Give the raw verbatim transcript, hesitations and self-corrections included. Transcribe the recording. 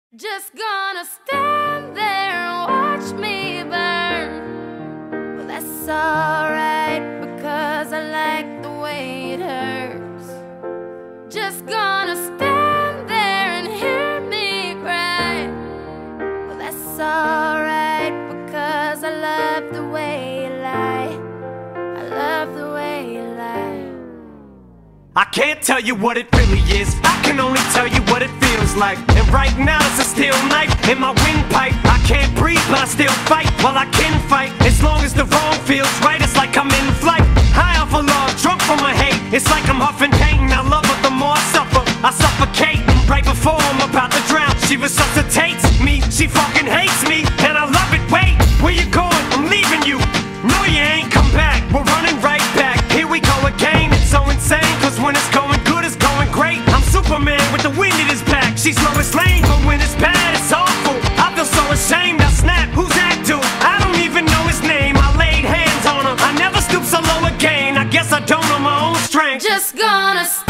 Just gonna stand there and watch me burn. Well, that's alright, because I like the way it hurts. Just gonna stand there and hear me cry. Well, that's alright, because I love the way you lie. I love the way you lie. I can't tell you what it really is, I can only tell you what it feels like. And right now it's a steel knife in my windpipe. I can't breathe but I still fight, well I can fight. As long as the wrong feels right, it's like I'm in flight. High off of love, drunk from my hate. It's like I'm huffing pain, I love her the more I suffer. I suffocate, right before I'm about to drown. She resuscitates me, she fucking hates me, and I love it. Wait, where you going? I'm leaving you. No you ain't, come back, we're running right back. Here we go again, it's so insane. Cause when it's going good, it's going great. I'm Superman with the wind in his back. She's Lois Lane, but when it's bad, it's awful. I feel so ashamed, I snap, who's that dude? I don't even know his name, I laid hands on him. I never stoop so low again, I guess I don't know my own strength. Just gonna